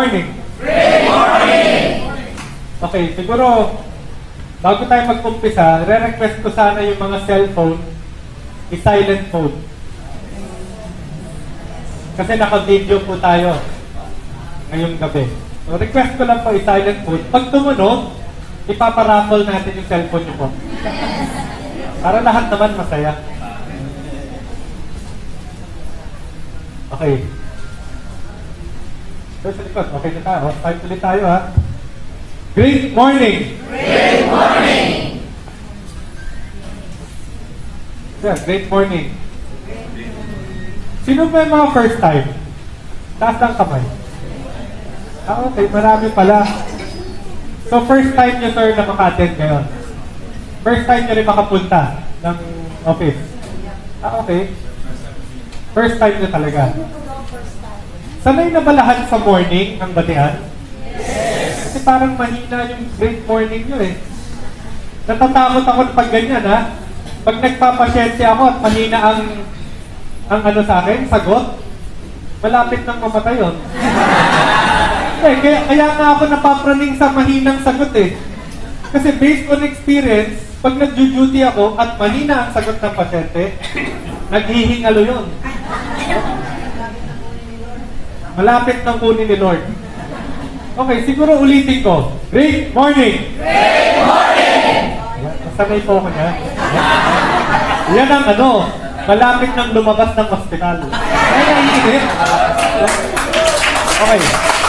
morning! Great morning! Okay, siguro, bago tayo mag-umpisa, re-request ko sana yung mga cellphone, i-silent mode. Kasi naka-video po tayo ngayong gabi. So, request ko lang po i-silent mode. Pag tumunog, ipaparaffle natin yung cellphone nyo po. Para lahat naman masaya. Okay. So, sa likod, okay na tayo. Time ulit tayo, ha? Great morning! Great morning! Yeah, great morning. Sino ba yung mga first time? Taas ng kamay. Okay, marami pala. So, first time nyo, sir, na maka-attend ngayon. First time nyo rin makapunta ng office. Okay. First time nyo talaga. Sanay na ba lahat sa morning ang batian? Yes! Kasi parang mahina yung great morning nyo eh. Natatakot ako pag ganyan, ha? Pag nagpapasyente ako at mahina ang ano sa akin, sagot, malapit nang mamatay yun. Kaya nga ako napapraning sa mahinang sagot eh. Kasi based on experience, pag nag-duty ako at mahina ang sagot ng pasyente, naghihingalo yun. Malapit nang kunin ni Lord. Okay, siguro ulitin ko. Great morning! Great morning! Sanay po ako niya. Yan ang ano, malapit nang lumabas ng ospital. Ay, naiinit. Okay.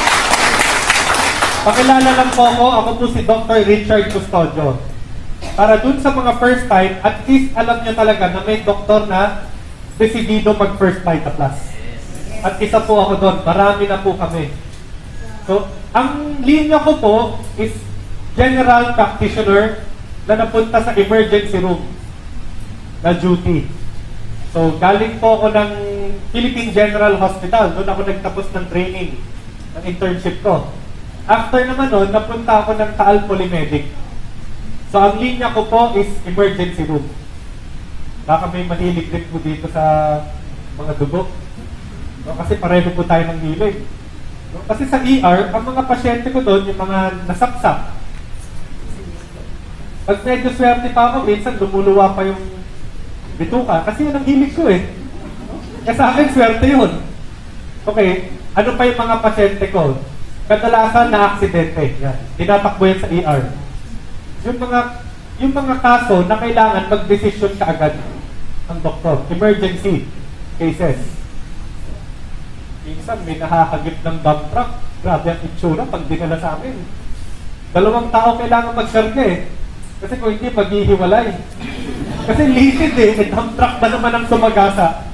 Pakilala lang po ako. Ako po si Dr. Richard Custodio. Para dun sa mga first time, at least alam nyo talaga na may doktor na desidido mag-first bite class. At isa po ako doon. Marami na po kami. So, ang linya ko po is general practitioner na napunta sa emergency room na duty. So, galing po ako ng Philippine General Hospital. Doon ako nagtapos ng training, ng internship ko. After naman nun, napunta ako ng Taal Polymedic. So, ang linya ko po is emergency room. Baka may mahilig din po dito sa mga dugo. No, kasi pareho po tayo ng hilig. No, kasi sa ER, ang mga pasyente ko doon, yung mga nasaksak. Pag medyo swerte pa ako, minsan lumuluwa pa yung bituka. Kasi yun ang hilig ko eh. Kaya sa akin, swerte yun. Okay, ano pa yung mga pasyente ko? Kadalasan na aksidente. Yan. Tinatakbo yan sa ER. Yung mga kaso na kailangan mag-decision ka agad ang doktor. Emergency cases. Minsan may nakakagip ng dump truck. Grabe ang itsura pag dinala sa amin. 2 tao kailangan magkarga eh. Kasi kung hindi, maghihiwalay. Kasi litid eh. Dump truck ba naman ang sumagasa?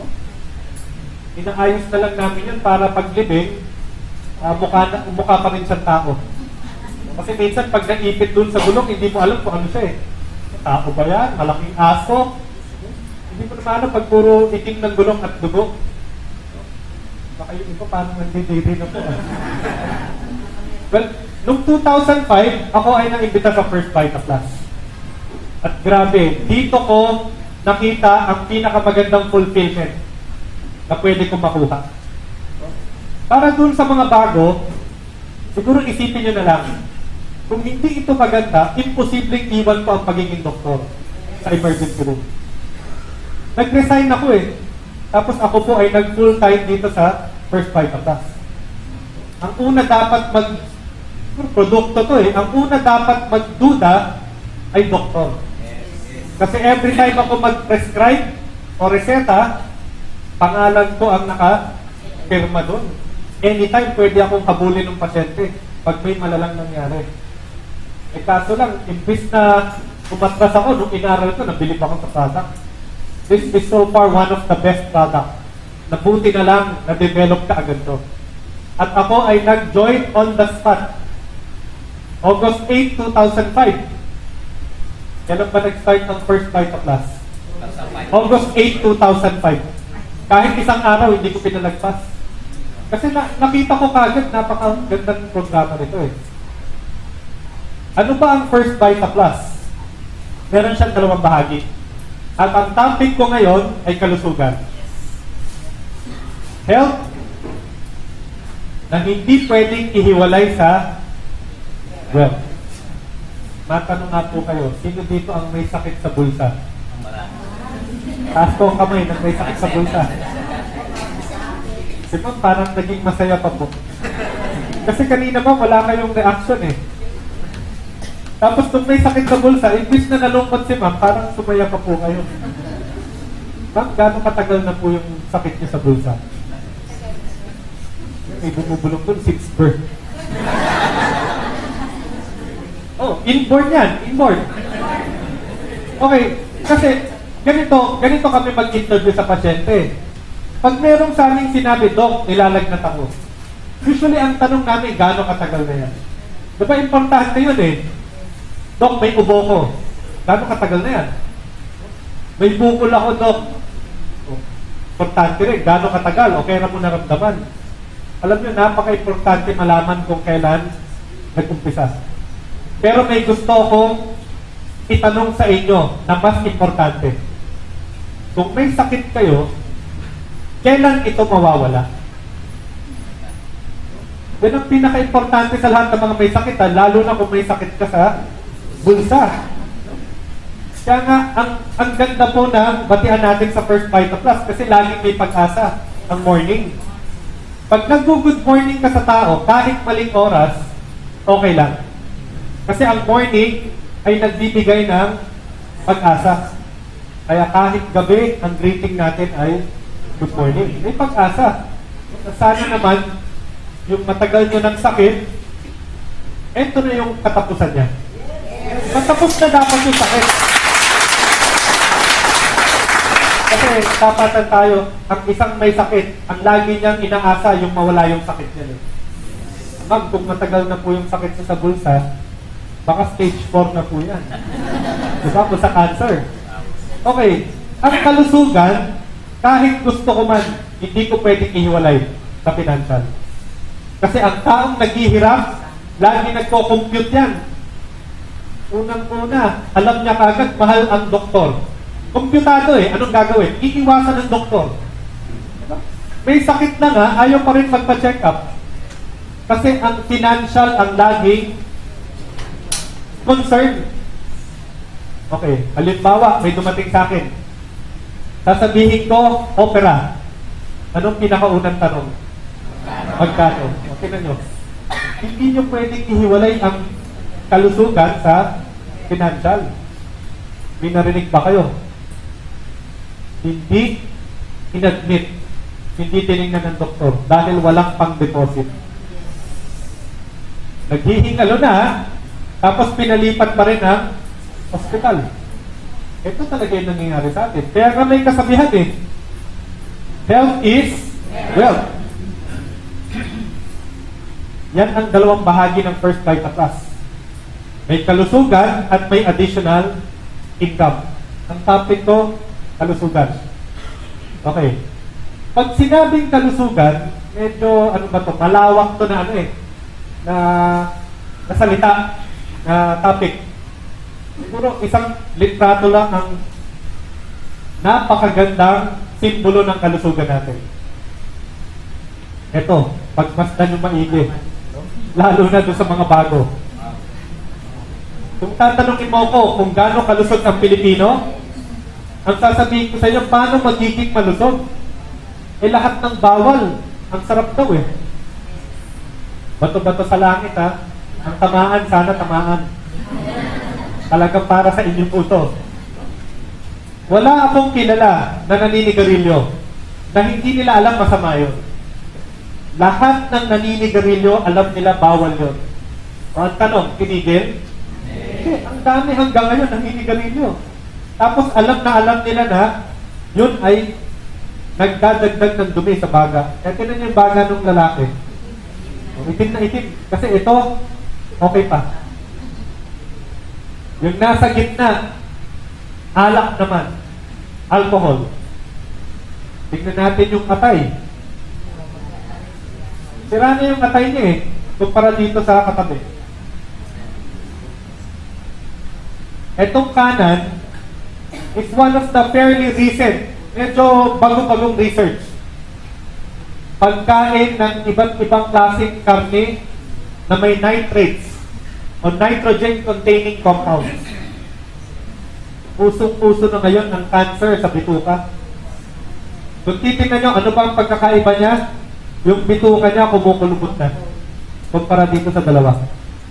Inaayos na lang namin yun para paglibing, mukha pa rin siyang tao. Kasi minsan pag naipit dun sa gulong, hindi mo alam kung ano siya eh. Tao ba yan? Malaking aso? Hindi mo naman alam pag puro itim ng gulong at dugo. Baka yung iba paano nandidiri na po. Well, noong 2005, ako ay naimbita sa first bite class. At grabe, dito ko nakita ang pinakamagandang fulfillment na pwede kong makuha. Para dun sa mga bago, siguro isipin nyo na lang, kung hindi ito maganda, imposibleng iwan ko ang pagiging doktor sa emergency room. Nag-resign ako eh. Tapos ako po ay nag-full time dito sa first bite class. Ang una dapat produkto to eh. Ang una dapat magduda ay doktor. Kasi every time ako mag-prescribe o reseta, pangalan ko ang naka-pirma doon. Anytime pwede akong habulin ng pasyente pag may malalang nangyari. Eh kaso lang, imbis na umatras ako nung inaral ko, nabilib ako sa product. This is so far one of the best product. Nabuti na lang, na-develop ka agad to. At ako ay nag-join on the spot. August 8, 2005. Kailan ba nag-start ang first bite class? August 8, 2005. Kahit isang araw, hindi ko pinalagpas. Kasi nakita ko kagad, napakagandang programa nito eh. Ano ba ang first bite class? Meron siyang 2 bahagi. At ang topic ko ngayon ay kalusugan. Health na hindi pwedeng ihiwalay sa wealth. Matanong nga po kayo, sino dito ang may sakit sa bulsa? Taas ko ang kamay na may sakit sa bulsa. Si Ma'am parang naging masaya pa po. Kasi kanina ba wala kayong reaction eh. Tapos kung may sakit sa bulsa, imbis na nalungkot si Ma'am, parang sumaya pa po kayo. Ma'am, gano'ng katagal na po yung sakit niyo sa bulsa? May bumubulong doon, 6 birth. Oh, inborn yan. Inborn. Okay, kasi ganito kami mag-interview sa pasyente. Pag merong sa aming sinabi, Dok, nilalagnat ako. Usually, ang tanong namin, gaano katagal na yan? Diba importante yun eh? Dok, may ubo ko. Gaano katagal na yan? May bukol ako, Dok. Importante rin, gaano katagal? Okay na mo naramdaman. Alam nyo, napaka-importante malaman kung kailan nag-umpisa. Pero may gusto akong itanong sa inyo na mas importante. Kung may sakit kayo, kailan ito mawawala? Yan ang pinaka-importante sa lahat ng mga may sakit, lalo na kung may sakit ka sa bulsa. Kaya nga, ang ganda po na batihan natin sa First Vita Plus kasi laging may pag-asa ang morning. Pag nag-good morning ka sa tao, kahit maling oras, okay lang. Kasi ang morning ay nagbibigay ng pag-asa. Kaya kahit gabi, ang greeting natin ay good morning. May pag-asa. Sana naman, yung matagal nyo ng sakit, eto na yung katapusan niya. Matapos na dapat yung sakit. Kasi tapatan tayo, ang isang may sakit, ang lagi niyang inaasa yung mawala yung sakit niya. Ma'am, kung matagal na po yung sakit sa bulsa, baka stage 4 na po yan. Diba po sa cancer? Okay, ang kalusugan, kahit gusto ko man, hindi ko pwedeng ihiwalay sa financial. Kasi ang taong naghihirap, lagi nagko-compute yan. Unang-una, alam niya kagad, mahal ang doktor. Kompyutado eh, anong gagawin? Iiwasan ng doktor. Diba? May sakit na nga, ayaw pa rin magpa-check up. Kasi ang financial ang laging concern. Okay, halimbawa, may dumating sa akin. Sasabihin ko, opera. Anong pinakaunang tanong? Magkano? Okay na nyo. Hindi nyo pwedeng ihiwalay ang kalusugan sa financial. May narinig ba kayo? Hindi inadmit, hindi tinignan ng doktor dahil walang pang-deposit. Naghihingalo na, tapos pinalipat pa rin ang hospital. Ito talaga yung nangyayari sa atin. Kaya nga may kasabihan eh. Health is wealth. Yan ang dalawang bahagi ng First Vita Plus. May kalusugan at may additional income. Ang topic ko, kalusugan. Okay. Pag sinabing kalusugan, medyo, ano ba to, malawak to na ano eh, na salita. Topic. Siguro isang litrato lang ang napakagandang simbolo ng kalusugan natin. Ito, pagmasdan yung maigi. Lalo na doon sa mga bago. Kung tatanungin mo ko kung gaano kalusog ang Pilipino, ang sasabihin ko sa inyo, paano magiging malusog? Eh lahat ng bawal, ang sarap daw eh. Bato-bato sa langit ha. Ang tamaan, sana tamaan. Talagang para sa inyong puto. Wala akong kilala na naninigarilyo na hindi nila alam masama yun. Lahat ng naninigarilyo, alam nila bawal yun. O ang tanong, tinigil? Hindi, ang dami hanggang ngayon naninigarilyo. Tapos alam nila na yun ay nagdadagdag ng dumi sa baga. Kaya tinan yung baga ng lalaki. Itim na itim. Kasi ito, okay pa. Yung nasa gitna, alak naman. Alcohol. Tignan natin yung atay. Sira na yung atay niya eh. Kumpara dito sa katabi. Etong kanan is one of the fairly recent, medyo bago-bagong research. pagkain ng iba't ibang klaseng karne na may nitrates o nitrogen-containing compounds. Pusong-puso na ngayon ng cancer sa bituka. Kung titignan nyo, ano ba ang pagkakaiba niya? Yung bituka niya kumukulubot na. Kumpara dito sa dalawa.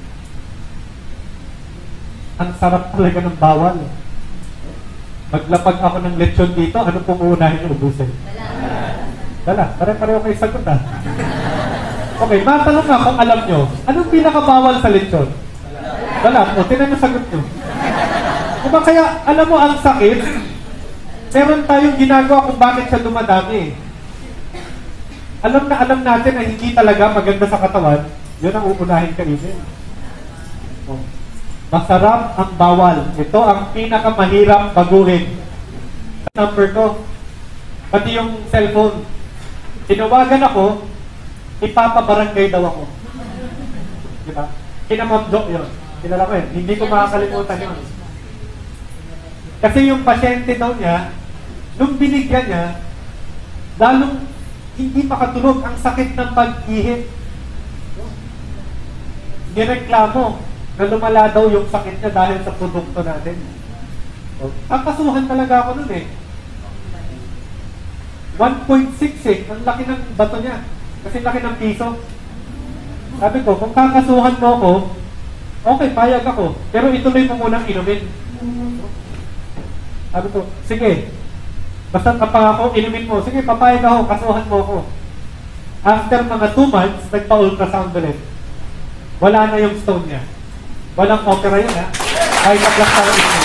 Ang sarap talaga ng bawal. Maglapag ako ng lechon dito, ano pong uunahin yung ubusin? Dala. Pare-pareho kayo sagot ha. Okay, matanong nga kung alam nyo, anong pinakabawal sa lechon? Dala. O, tinan yung sagot nyo. Diba kaya, alam mo ang sakit, meron tayong ginagawa kung bakit siya dumadami. Alam na alam natin na hindi talaga maganda sa katawan, yun ang uunahin kainin. Oh. Masarap ang bawal. Ito ang pinakamahirap baguhin. Number 2, pati yung cellphone. Tinawagan ako, ipapabarangay daw ako. Diba? Kinamamdok yun. Kilala ko yun. Hindi ko makakalimutan yun. Kasi yung pasyente daw niya, nung binigyan niya, lalong hindi makatulog ang sakit ng pag-ihip. Nireklamo na lumala daw yung sakit niya dahil sa produkto natin. So, kakasuhan talaga ako nun eh. 1.6 eh. Ang laki ng bato niya. Kasi laki ng piso. Sabi ko, kung kakasuhan mo ako, okay, payag ako. Pero ituloy mo munang inumin. Sabi ko, sige. Basta kapag inumin mo, sige, papayag ako, kasuhan mo ako. After mga 2 months, nagpa-ultrasound ulit. Wala na yung stone niya. Walang opera yun, ha? Kahit na-plus tayo ito.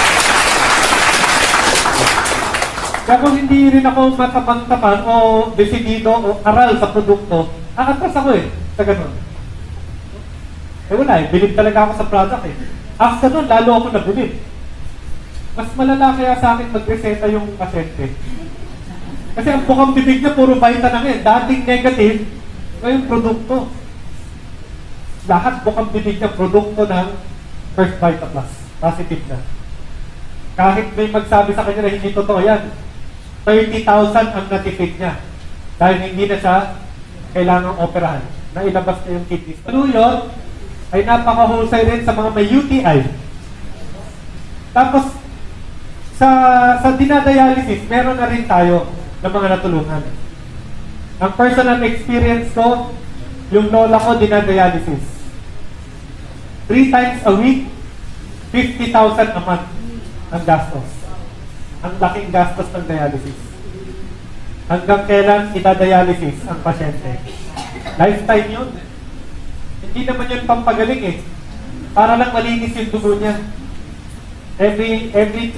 Kaya kung hindi rin ako matapang-tapang o decidido o aral sa produkto, aatras ako eh, sa ganun. Eh wala eh, bilib talaga ako sa product eh. After nun, lalo ako nabilib. Mas malala kaya sa akin mag-reseta yung pasyente. Kasi ang bukang bibig niya, puro vitamin eh. Dating negative, ngayon produkto. Lahat bukang bibig niya, produkto ng First Vita Plus. Positive na. Kahit may magsabi sa kanya na hindi totoo yan, 30,000 ang natipid niya. Dahil hindi na siya kailangang operahan. Nailabas na yung kidneys. Ano yun? Ay napakahusay rin sa mga may UTI. Tapos, sa dinadialysis, meron na rin tayo ng mga natulungan. Ang personal experience ko, yung lola ko dinadialysis. 3 times a week, 50,000 a month ang gastos. Ang laking gastos ng dialysis. Hanggang kailan itadialysis ang pasyente? Lifetime yun. Hindi naman yun pampagaling eh. Para lang malinis yung dugo niya. Every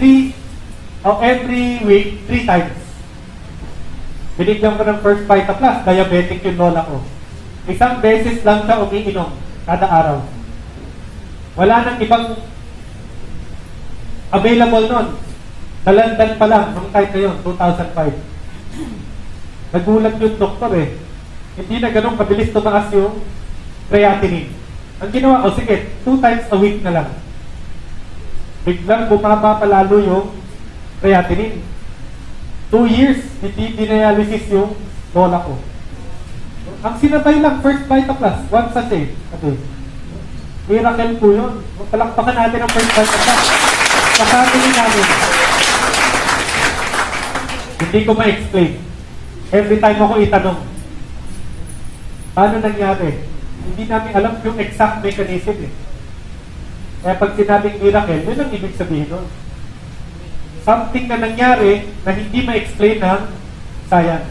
week, 3 times. Binigyan ko ng First Vita Plus, diabetic yung lola ko. Isang beses lang siya umiinom kada araw. Wala nang ibang available nun. Nalandan pa lang nung time na yun, 2005. Nagulat yung doktor eh. Hindi na ganun kabilis tumaas yung creatinine. Ang ginawa, sige, 2 times a week na lang. Biglang bumaba palalo yung creatinine. 2 years, hindi dinialysis yung lola ko. Ang sinabay lang, First Vita Plus, once a day. Okay. Miracle po yun. Palakpakan natin ang First Vita Plus. Kasabili namin. Hindi ko ma-explain. Every time ako itanong, paano nangyari? Hindi namin alam yung exact mechanism eh. Kaya pag sinabing miracle, yun ang ibig sabihin nun. Something na nangyari na hindi ma-explain ng science.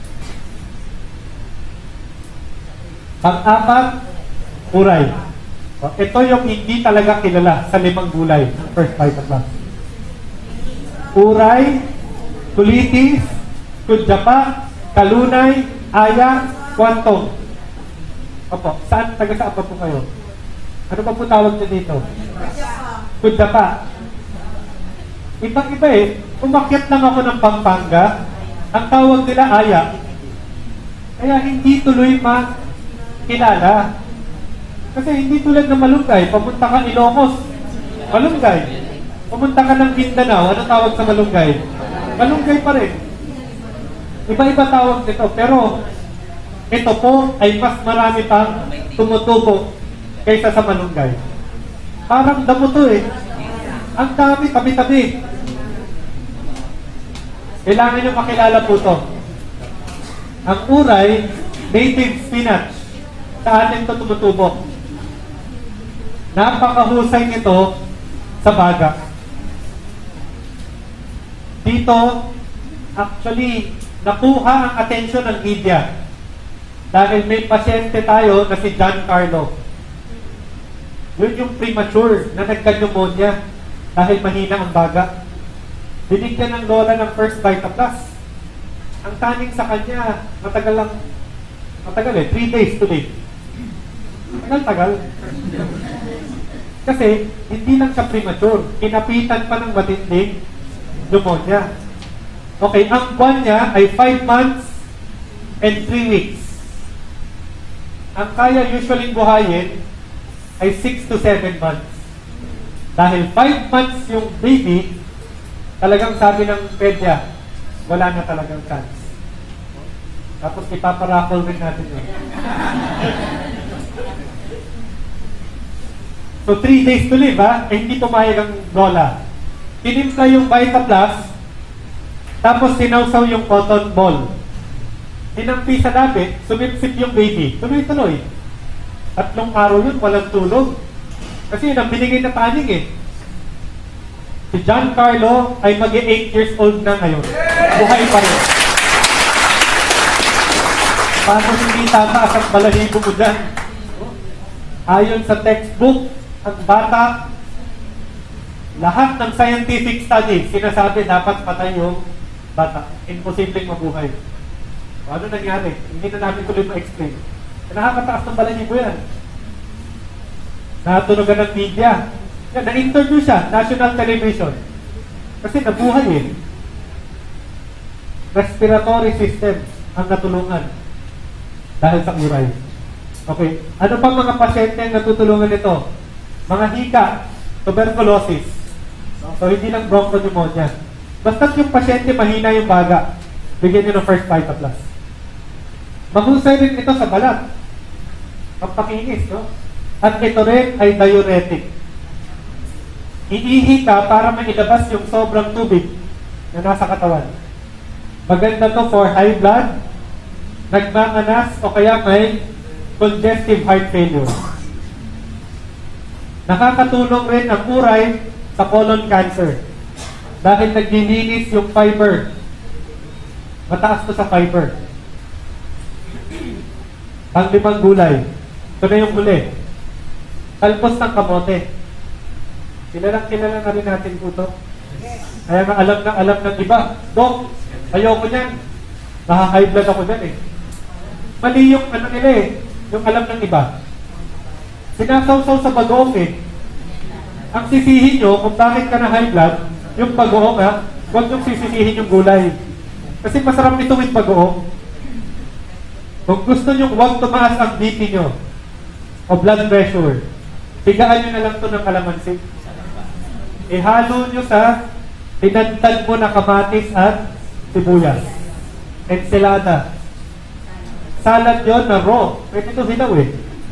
Pang-apat, uray. Ito yung hindi talaga kilala sa 5 gulay ng First Vita Plus. Uray, kulitis, kudyapa, kalunay, aya, kwantong. Opo, saan taga-saan pa po kayo? Ano pa po tawag niyo dito? Kudyapa. Ibang-iba eh. Umakyat lang ako ng Pampanga, ang tawag nila aya. Kaya hindi tuloy makilala. Kasi hindi tulad ng Malunggay. Pamunta ka Ilocos, Malunggay. Pumunta ka ng Mindanao, ano tawag sa Malunggay? Malunggay pa rin. Iba-iba tawag nito. Pero ito po ay mas marami pang tumutubo kaysa sa malunggay. Parang damo to eh. Ang dami, tabi-tabi. Kailangan nyo makilala po to. Ang uray, native spinach. Sa atin to tumutubo. Napakahusay nito sa baga. Dito, actually, nakuha ang atensyon ng media. Dahil may pasyente tayo na si John Carlo. Yun yung premature na nagka-pneumonia dahil mahina ang baga. Binigyan ng lola ng First Vita Plus. Ang taning sa kanya, matagal eh, 3 days to live. Tagal. Kasi, hindi lang siya premature. Kinapitan pa ng matinding pneumonia. Okay, ang buwan niya ay 5 months and 3 weeks. Ang kaya usually buhayin ay 6 to 7 months. Dahil 5 months yung baby, talagang sabi ng pedya, wala na talagang chance. Tapos ipaparakol rin natin yun. So 3 days to live, ha? Eh, hindi pumayag ang lola. Tinimpla yung Vita Plus, tapos sinawsaw yung cotton ball. Tinampi sa labi, sumipsip yung baby. Tuloy-tuloy. 3 araw yun, walang tulog. Kasi yun ang binigay na panig eh. Si John Carlo ay mag-8 years old na ngayon. Buhay pa rin. Paano hindi tataas ang balahibo mo dyan? Ayon sa textbook, ang bata, lahat ng scientific studies, sinasabi dapat patay yung bata. Imposibleng mabuhay. Ano nangyari? Hindi na namin tuloy ma-explain. Nakakataas ng balahibo yan. Natunugan ng media. Yan, na-interview siya, national television. Kasi nabuhay eh. Respiratory system ang natulungan dahil sa uray. Okay. Ano pang mga pasyente ang natutulungan nito? Mga hika, tuberculosis. So, hindi lang bronchopneumonia. Basta't yung pasyente mahina yung baga, bigyan nyo ng First Vita Plus. Mahusay rin ito sa balat. Pampakinis, no? At ito rin ay diuretic. Iihi ka para mailabas yung sobrang tubig na nasa katawan. Maganda to for high blood, nagmanganas, o kaya may congestive heart failure. Nakakatulong rin ang uray sa colon cancer dahil naglilinis yung fiber. Mataas to sa fiber. Ang 5 gulay. Ito na yung huli. Talpos ng kamote. Kilala na rin natin po ito. Kaya nga alam ng iba. Dok, ayoko niyan. Naka-high blood ako dyan eh. Mali yung ano nila eh. Yung alam ng iba. Sinasawsaw sa bagoong eh. Ang sisihin nyo, kung bakit ka na high blood, yung bagoong ha, huwag yung sisisihin yung gulay. Kasi masarap ito with bagoong. Kung gusto nyo huwag tumaas ang BP nyo o blood pressure, tigaan nyo na lang ito ng kalamansi. Ihalo nyo sa tinantad mo na kamatis at sibuyas. Ensalada. Salad yun na raw. Pwede ito hilaw eh.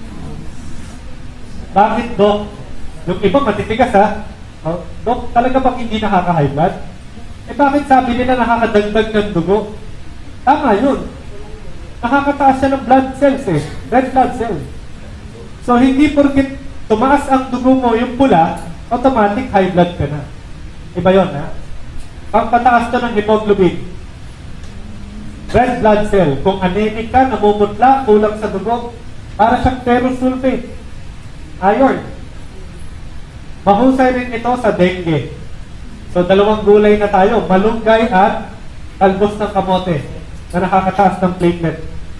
Bakit, Dok? Yung iba matitigas ha? Oh, Dok, talaga bang hindi nakaka-high blood? Eh bakit sabi nila nakakadagdag ng dugo? Tama yun. Nakakataas siya ng blood cells eh. Red blood cells. So hindi porkit tumaas ang dugo mo yung pula, automatic high blood ka na. Iba yun ha? Pagpataas to ng hemoglobin. Red blood cell. Kung anemic ka, namumutla, kulang sa dugo, para siyang ferrous sulfate. Iron. Mahusay rin ito sa dengue. So 2 gulay na tayo, malunggay at talbos ng kamote na nakakataas ng platelet.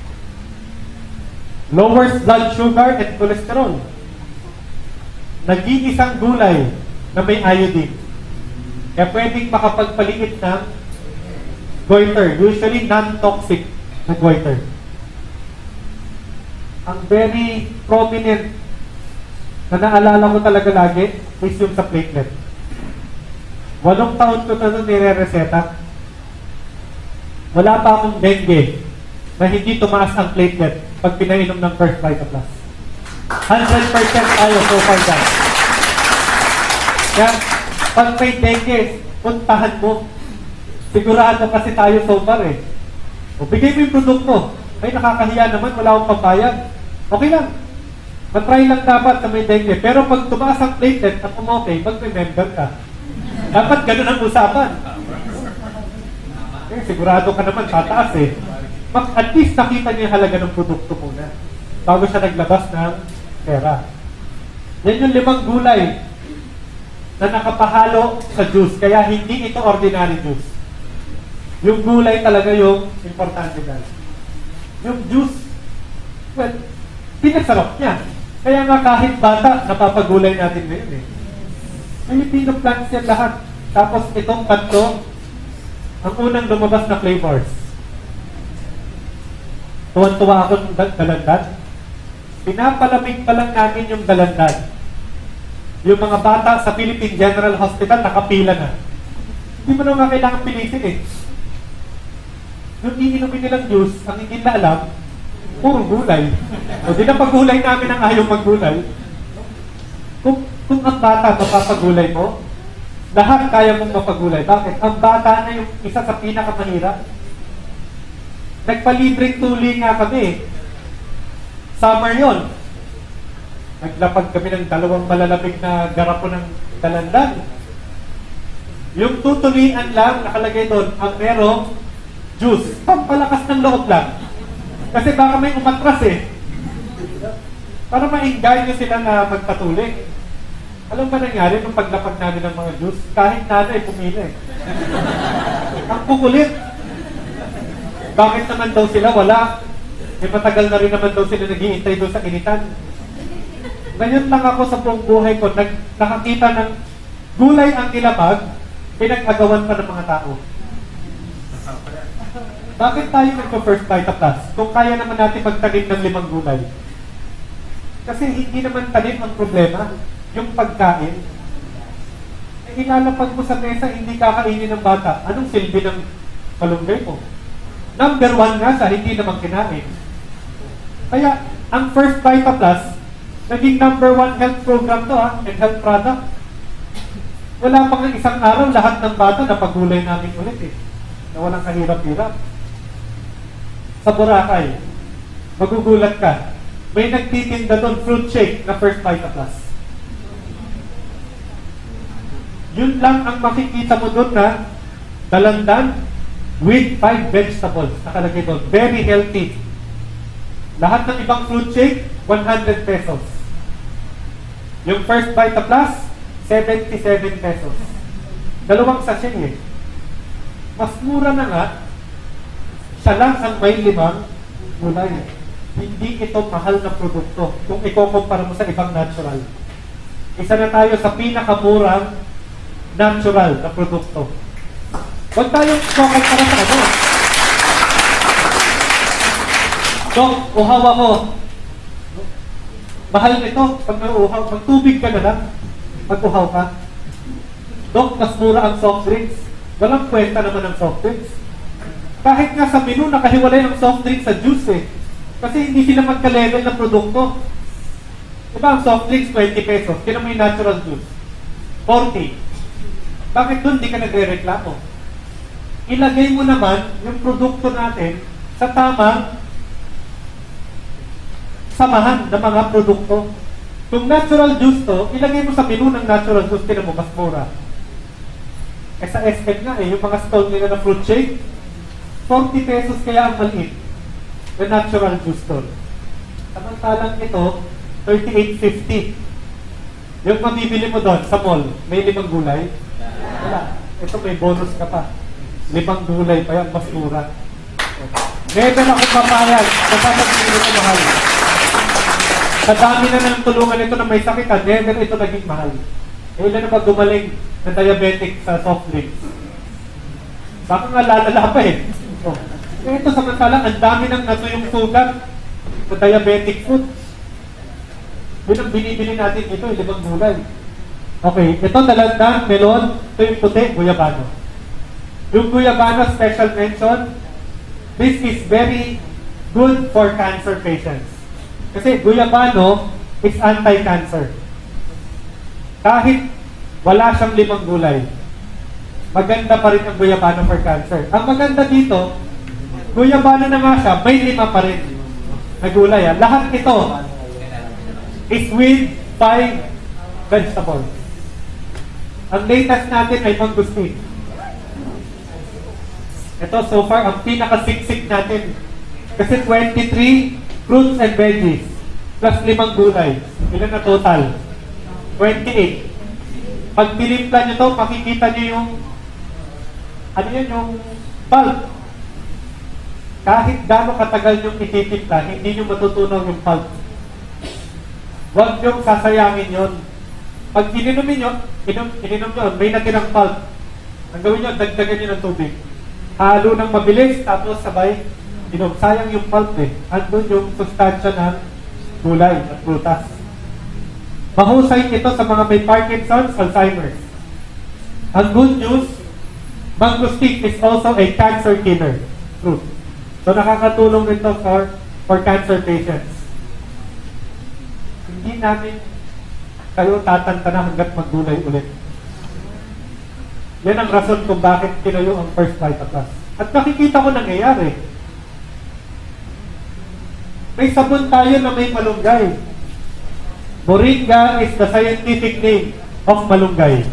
Lowers blood sugar and cholesterol. Nag-iisang gulay na may iodine. Kaya pwedeng makapagpaliit ng goiter. Usually non-toxic na goiter. Ang very prominent na naalala ko talaga lagi is yung sa platelet. 8 taon ko na nung nire-reseta. Wala pa akong dengue. na hindi tumaas ang platelet pag pinainom ng First Vita Plus. 100% tayo so far done. Kaya, pag may dengue, puntahan mo. Sigurado kasi tayo so far eh. O, bigay mo yung produkto. Ay, nakakahiya naman, wala akong papayag. Okay lang. Matry lang dapat sa may dengue. Pero pag tumaas ang platelet at umokay, mag-remember ka. Dapat ganun ang usapan. Eh, sigurado ka naman, tataas eh. At least nakita niya yung halaga ng produkto muna bago siya naglabas ng pera. Yan yung 5 gulay na nakapahalo sa juice. Kaya hindi ito ordinary juice. Yung gulay talaga yung importante dahil. Yung juice, well, pinasarap niya. Kaya nga kahit bata, napapagulay natin ngayon eh. Filipino plants yan lahat. Tapos itong tatlo, ang unang lumabas na flavors. Tuwan-tuwa ako ng dalandan. Pinapalamig pa lang namin yung dalandan. Yung mga bata sa Philippine General Hospital, nakapila na. Hindi mo naman kailangan pilitin eh. Yung iinumin nilang juice, ang hindi na alam, puro gulay. O di na paggulay namin ang ayaw maggulay. Kung ang bata mapapagulay mo, lahat kaya mong mapagulay. Bakit? Ang bata na yung isa sa pinakamahirap. Nagpalibreng tuli nga kami. Summer yon. Naglapag kami ng 2 malalamig na garapo ng dalandan. Yung tutulian lang, nakalagay doon, ang merong juice. Pampalakas ng loob lang. Kasi baka may umatras eh. Para ma-engage nyo sila na magpatuli. Alam ba nangyari nung paglapag namin ng mga juice? Kahit nanay pumila eh. Ang kukulit. Bakit naman daw sila? Wala. Eh matagal na rin naman daw sila nag-iintay doon sa initan. Ngayon lang ako sa buong buhay ko, nakakita ng gulay ang nilapag, pinag-agawan pa ng mga tao. Bakit tayo nagpa-First Vita Plus kung kaya naman natin magtanim ng 5 gulay? Kasi hindi naman tanim ang problema, yung pagkain. Eh, ilalapag mo sa mesa, hindi kakainin ng bata. Anong silbi ng malunggay mo? Number 1 nga sa hindi naman kinain. Kaya, ang First Vita Plus, naging number 1 health program to and health product. Wala pang isang araw, lahat ng bata napagulay namin ulit eh. Na walang kahirap-hirap. Sa Boracay, magugulat ka, may nagtitinda doon fruit shake na First Vita Plus. Yun lang ang makikita mo doon na dalandan with 5 vegetables. Nakalagay doon. Very healthy. Lahat ng ibang fruit shake, 100 pesos. Yung First Vita Plus, 77 pesos. 2 sachet eh. Mas mura na nga, siya lang ang may 5 gulay. Hindi ito mahal na produkto kung ikukumpara mo sa ibang natural. Isa na tayo sa pinakamurang natural na produkto. Huwag tayong focus para sa ano. Dok, uhaw ako. Mahal nito. Pag nauuhaw, magtubig ka na lang. Mag-uhaw ka. Dok, mas mura ang soft drinks. Walang kwenta naman ang soft drinks. Kahit nga sa menu, nakahiwalay ang soft drinks sa juice eh. Kasi hindi sila magka-level ng produkto. Diba ang soft drinks, 20 pesos. Kaya may natural juice, 40. Bakit doon di ka nagre-reklamo? Ilagay mo naman yung produkto natin sa tamang samahan ng mga produkto. Kung natural juice to, ilagay mo sa menu ng natural juice, tinan mo, mas mura. Eh sa SM nga eh, yung mga stall nila na fruit shake, 40 pesos kaya ang maliit na natural juice to. Samantalang ito, 38.50. Yung mabibili mo doon sa mall, may 5 gulay. Wala. Ito may bonus ka pa. 5 gulay pa yan, mas mura. Never ako papayag. Kapag hindi ito mahal. Sa dami na ng tulungan ito na may sakit, never ito naging mahal. Eh, ilan na ba gumaling na diabetic sa soft drinks? Baka nga lalala pa eh. Oh. Eh, ito samantalang, ang dami ng natuyong sugat sa diabetic food. Yun ang binibili natin ito, 5 gulay. Okay, ito dalandan, melon, ito yung puti, guyabano. Yung guyabano, special mention, this is very good for cancer patients. Kasi guyabano is anti-cancer. Kahit wala siyang 5 gulay, maganda pa rin ang guyabano for cancer. Ang maganda dito, guyabano na nga siya, may 5 pa rin na gulay. Lahat ito is with 5 vegetables. Ang latest natin ay mangosteen. Ito so far ang pinakasiksik natin. Kasi 23 fruits and veggies plus 5 gulay. Ilan na total? 28. Pag tinimpla nyo to, makikita nyo yung ano yun, yung pulp. Kahit gaano katagal yung ititimpla, hindi nyo matutunaw yung pulp. Huwag nyo sasayangin yun. Pag ininom nyo, may natirang pulp. Ang gawin nyo, dagdagan nyo ng tubig. Halo ng mabilis, tapos sabay inom. Sayang yung pulp eh. Andun yung sustansya ng gulay at prutas. Mahusay ito sa mga may Parkinson's, Alzheimer's. Ang good news, mangosteen is also a cancer killer fruit. So nakakatulong ito for cancer patients. Hindi namin kayo tatantana hanggat maggulay ulit. Yan ang rason kung bakit tinayo ang First Vita Plus. At nakikita ko nangyayari. May sabon tayo na may malunggay. Moringa is the scientific name of malunggay.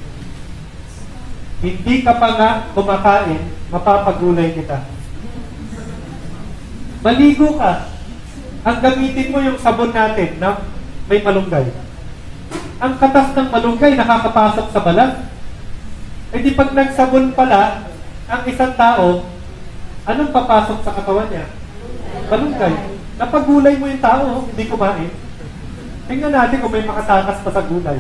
Hindi ka pa nga kumakain, mapapagulay kita. Maligo ka. Ang gamitin mo yung sabon natin na may malunggay. Ang katas ng malunggay nakakapasok sa balat. E di pag nagsabon pala ang isang tao, anong papasok sa katawan niya? Malunggay. Napagulay mo yung tao, hindi kumain. Tingnan natin kung may makatakas pa sa gulay.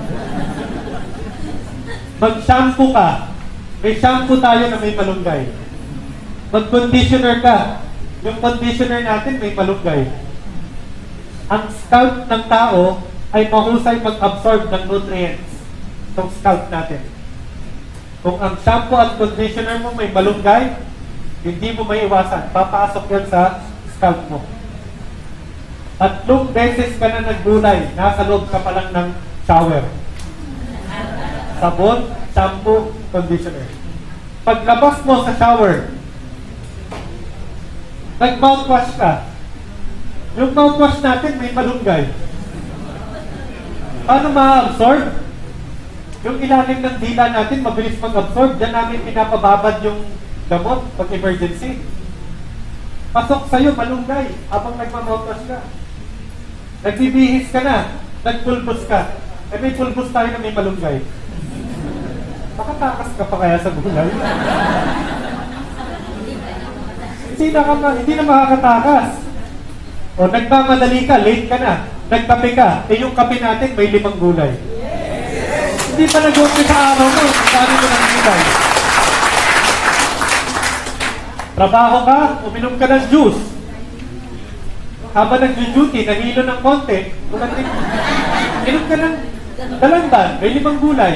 Mag-shampoo ka. May shampoo tayo na may malunggay. Mag-conditioner ka. Yung conditioner natin may malunggay. Ang scalp ng tao ay mahusay mag-absorb ng nutrients. Itong scalp natin. Kung ang shampoo at conditioner mo may malunggay, hindi mo may iwasan. Papasok yan sa scalp mo. 3 beses ka na naggulay, nasa loob ka pa lang ng shower. Sabon, shampoo, conditioner. Paglabas mo sa shower, nag-mouthwash ka. Yung mouthwash natin may malunggay. Paano ma-absorb? Yung ilalim ng dila natin mabilis mag-absorb. Diyan namin pinapababad yung gamot pag emergency. Pasok sa'yo malunggay habang nagma-mouthwash ka. Nagbibihis ka na, nagpulbos ka. Eh may pulbos tayo na may malunggay. Makatakas ka pa kaya sa gulay? Hindi na makakatakas. O nagmamadali ka, late ka na, nagkape ka, eh yung kape natin may 5 gulay. Hindi pa nag-umpisa sa araw mo, ang dami mo ng gulay. Trabaho ka, uminom ka ng juice. Habang nag-duty, nahilo ng konti, inom ka ng dalandan, may 5 gulay.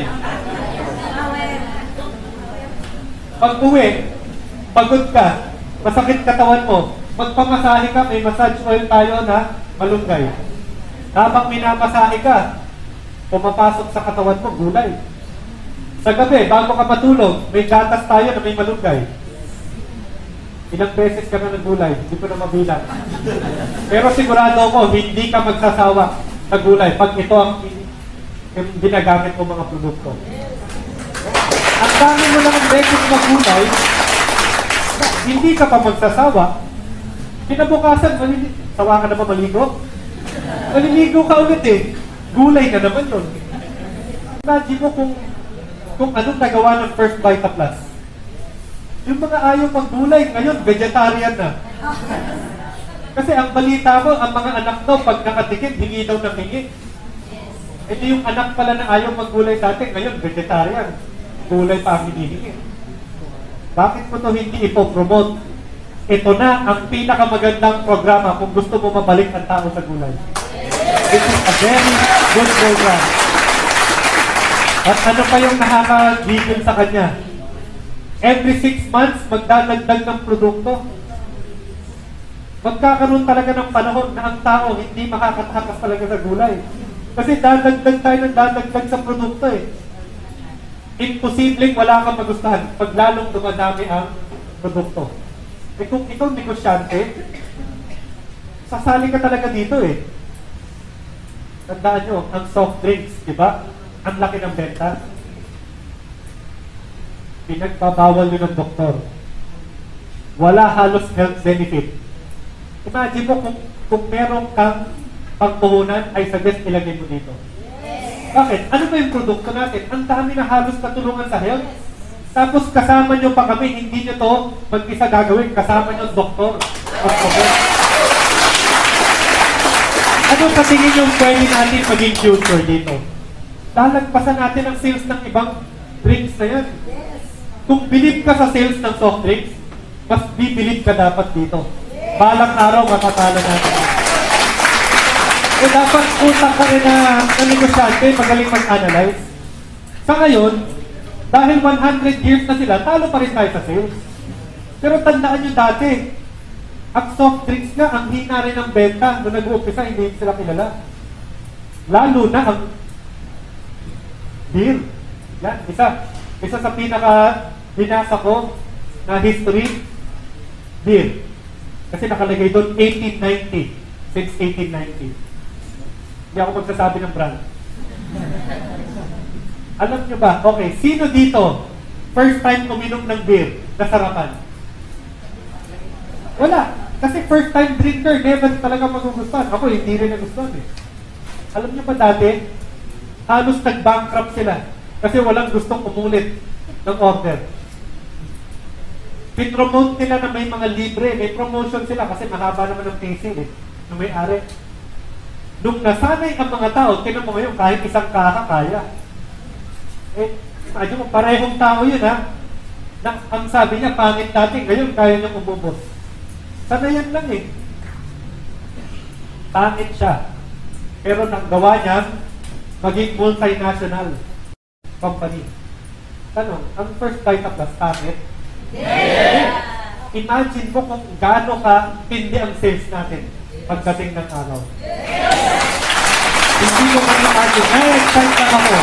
Pag uwi, pagod ka, masakit katawan mo, magpamasahe ka, may massage oil tayo na malunggay. Habang minamasahe ka, pumapasok sa katawan mo, gulay. Sa gabi, bago ka matulog, may gatas tayo na may malunggay. Ilang beses ka na naggulay, hindi ko na mabilang. Pero sigurado ko, hindi ka magsasawa sa gulay pag ito ang ginagamit mo mga produkto. Ang dami mo lang ang beses maggulay, hindi ka pa magsasawa. Kinabukasan, sawa ka na ba maligo? Maliligo ka ulit eh. Gulay na naman yun. Imagine mo kung anong nagawa ng First Vita Plus. Yung mga ayaw maggulay, ngayon, vegetarian na. Kasi ang balita mo, ang mga anak daw, pag nakatikim, hingi daw ng hingi. Ito yung anak pala na ayaw maggulay sa atin, ngayon, vegetarian. Gulay pa ang hinihingi. Bakit mo ito hindi ipopromote? Ito na ang pinakamagandang programa kung gusto mo mabalik ang tao sa gulay. This is a very good program. At ano pa yung nakaka-gigil sa kanya? Every 6 months, magdadagdag ng produkto. magkakaroon talaga ng panahon na ang tao hindi makakatakas talaga sa gulay. Kasi dadagdag tayo ng dadagdag sa produkto eh. Imposibleng wala kang magustuhan pag lalong dumadami ang produkto. Eh kung ikaw negosyante, sasali ka talaga dito eh. Tandaan nyo, ang soft drinks, di ba? Ang laki ng benta. Pinagbabawal nyo ng doktor. Wala halos health benefit. Imagine mo kung meron kang pangpuhunan, ay suggest ilagay mo dito. Bakit? Ano ba yung produkto natin? Ang dami na halos katulungan sa health. Tapos kasama nyo pa kami, hindi nyo to mag-isa gagawin. Kasama nyo doktor. Ano sa tingin yung pwede natin maging future dito? Lalagpasan natin ang sales ng ibang drinks na yan. Kung believe ka sa sales ng soft drinks, mas bibilib ka dapat dito. Balang araw matatalo natin. So dapat utang ka rin na negosyante, magaling mag-analyze. Sa ngayon, dahil 100 years na sila, talo pa rin tayo sa sales. Pero tandaan nyo dati, ang soft drinks nga, ang hina rin ng benta. Nung nag-uumpisa, hindi sila kilala. Lalo na ang beer. Yan, isa sa pinaka-binasa ko na history, beer. Kasi nakalagay doon 1890. Since 1890. Hindi ako magsasabi ng brand. Alam nyo ba? Okay, sino dito first time uminom ng beer na sarapan? Wala. Kasi first time drinker, never talaga magugustuhan. Ako, hindi rin nagustuhan eh. Alam nyo ba dati, halos nag-bankrupt sila kasi walang gustong umulit ng order. Pinromote nila na may mga libre, may promotion sila kasi mahaba naman ng tasting eh, na may-ari. Nung nasanay ang mga tao, tinan mo ngayon, kahit isang kaha, kaya. Eh, imagine mo, parehong tao yun ha. Ang sabi niya, pangit dati, ngayon kaya niyang umubos. Sanayan lang eh. Pangit siya. Pero nanggawa niya, maging multinational company. Tanong, ang first bite of the pangit? Yeah. Imagine mo kung gaano ka hindi ang sales natin pagdating ng araw. Yeah. Hindi mo mag-imagine. Excited lang ako.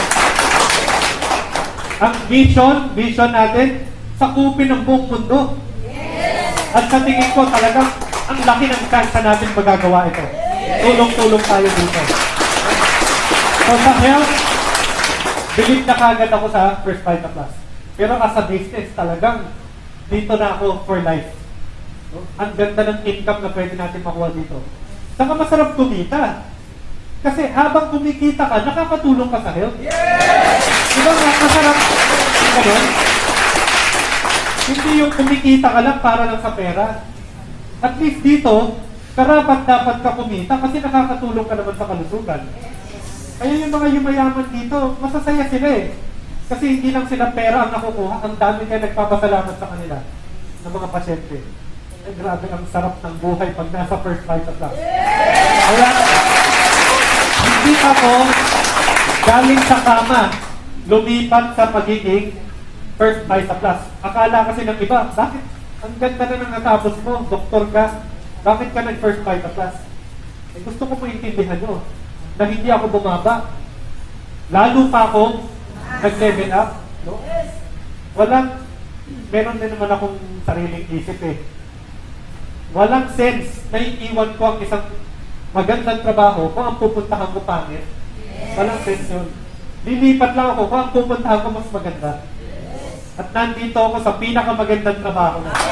Ang vision natin, sakupin ang buong mundo. Yes. At sa tingin ko talagang ang laki ng chance natin magagawa ito. Tulong-tulong tayo dito. So sa health, believe na kagad ako sa First Bite of Plus. Pero as a business, talagang dito na ako for life. No? Ang ganda ng income na pwede natin makuha dito. Saka masarap kumita. Kasi habang kumikita ka, nakakatulong ka sa health. Yes! Diba masarap? Ganun? Hindi yung kumikita ka lang para lang sa pera. At least dito, karapat dapat ka kumita kasi nakakatulong ka naman sa kalusugan. Kaya yung mga yumayaman dito, masasaya sila eh. Kasi hindi lang sila pera ang nakukuha, ang dami kaya nagpapasalamat sa kanila ng mga pasyente. Ay grabe, ang sarap ng buhay pag nasa First Bite of Plus. Kaya, hindi ako galing sa kama, lumipat sa pagiging First Bite of Plus. Akala kasi ng iba, bakit? Ang ganda na nang natapos mo, doktor ka, bakit ka nag-First Bite of Plus? Eh, gusto ko maintindihan nyo na hindi ako bumaba. Lalo pa akong nag-level up. No? Meron din naman akong sariling isip eh. Walang sense na iiwan ko ang isang magandang trabaho kung ang pupuntahan ko pangit. Walang sense yun. Lilipat lang ako kung ang pupuntahan ko mas maganda. At nandito ako sa pinakamagandang trabaho na.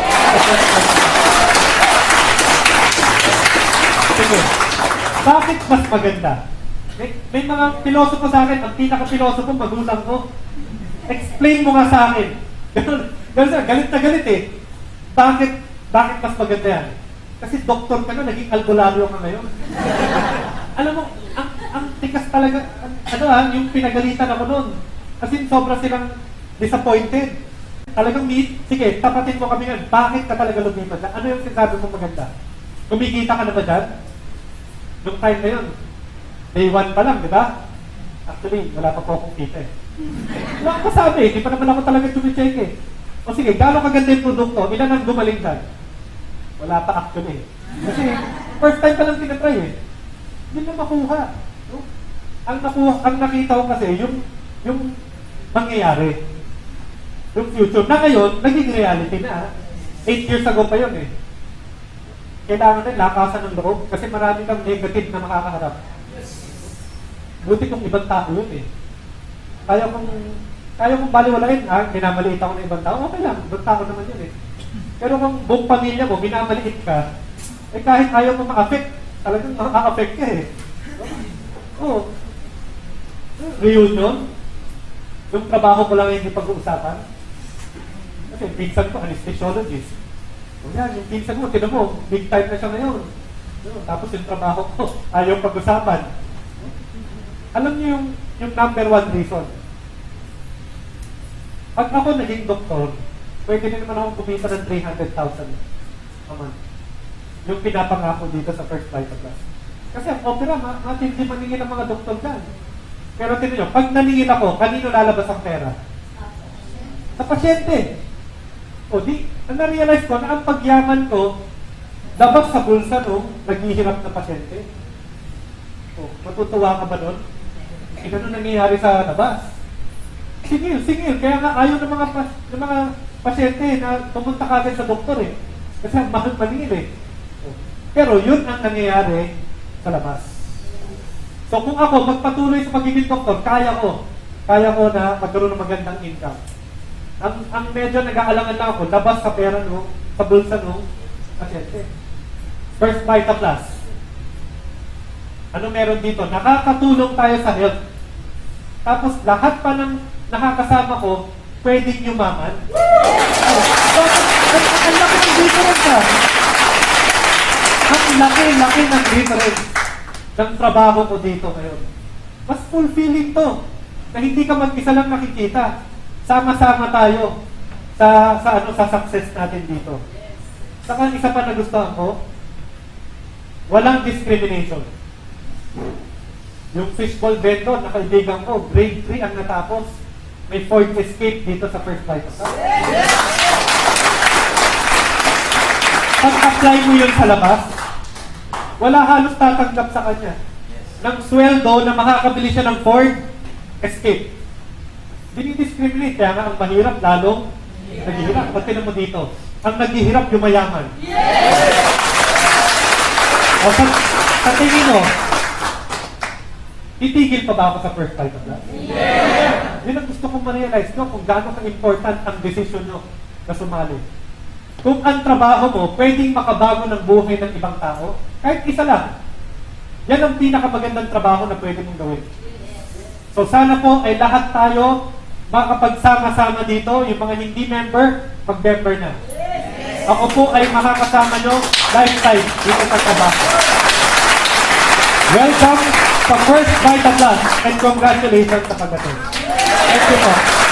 Sige, bakit mas maganda? May mga pilosopo sa akin, ang pinaka-pilosopo, magulang ko. Explain mo nga sa akin. Galit na galit eh. Bakit mas maganda yan? Kasi doktor ka na, naging albularyo ka ngayon. Alam mo, ang tikas talaga, yung pinagalitan ako noon. Kasi sobra silang disappointed. Talagang sige, tapatin mo kami yan. Bakit ka talaga lumipat? Ano yung sinasabi mo maganda? Kumikita ka na ba dyan? Nung time na yun, day 1 pa lang, di ba? Actually, wala pa po akong kita eh. Wala ko sabi, hindi pa naman ako talaga tumicheck eh. O sige, gano'ng kaganda yung produkto, ilan ang gumaling dyan? Wala pa actually. Kasi first time pa lang tinatry eh. Hindi na makuha. No? Ang nakita ko kasi, yung mangyayari. Yung future. Na ngayon, naging reality na. 8 years ago pa yun eh. Kailangan na lakasan ng loob kasi marami kang negative na makakaharap. Buti kung ibang tao yun eh. Kaya kong baliwalain, minamaliit ako ng ibang tao, okay lang, ibang tao naman yun eh. Pero kung buong pamilya mo, minamaliit ka, eh kahit ayaw mo ma-affect, talagang ma-affect ka eh. Oo. Reunion, yung trabaho ko lang hindi pag-uusapan. Kasi pinsan ko, anesthesiologist. O yan, yung pinsan mo, tinan mo, big time na siya ngayon. Tapos yung trabaho ko, ayaw pag-usapan. Alam niyo yung number one reason. Pag ako naging doktor, pwede din naman akong kumita ng 300,000 a month. Yung pinapangako dito sa First Flight Class. Kasi ang opera, matindi maningin ang mga doktor dyan. Pero tinan nyo, pag naningin ako, kanino lalabas ang pera? Sa pasyente. O di, na-realize ko na ang pagyaman ko, labas sa bulsa nung naghihirap na pasyente. O, matutuwa ka ba nun? E ganun nangyayari sa labas. Singil. Kaya nga ayaw ng mga pasyente na pumunta kagad sa doktor eh. Kasi ang mahal maningil eh. Pero yun ang nangyayari sa labas. So kung ako magpatuloy sa pagiging doktor, kaya ko na magkaroon ng magandang income. Ang medyo nag-aalangan lang ako, labas sa pera no, sa bulsa no, pasyente. First Vita Plus. Ano meron dito? Nakakatulong tayo sa health. Tapos lahat pa ng nakakasama ko, pwedeng yumaman. Ang laki ng difference ha. Ang laki ng difference ng trabaho ko dito ngayon. Mas fulfilling to. Na hindi ka mag-isa lang nakikita. Sama-sama tayo sa success natin dito. Saka isa pa nagustuhan ko, walang discrimination. Yung fishball vendor na kaibigan ko, grade 3 ang natapos. May Ford Escape dito sa First Flight. Pag-apply mo yun sa labas, wala halos tatanggap sa kanya ng sweldo na makakabili siya ng Ford Escape. Dinidiscriminate. Kaya nga ang mahirap lalong naghihirap. Pag tinan mo dito, ang naghihirap yung mayaman. O sa tingin mo, titigil pa ba ako sa First Flight Class? Yun ang gusto kong ma-realize no, kung gaano ka-important ang decision nyo na sumali. Kung ang trabaho mo pwedeng makabago ng buhay ng ibang tao, kahit isa lang, yan ang pinakamagandang trabaho na pwede mong gawin. So sana po ay lahat tayo makapagsama-sama dito, yung mga hindi member, mag-member na. Ako po ay makakasama nyo lifetime dito sa trabaho. Welcome sa First Vita Plus and congratulations sa pagdating. Thank you po.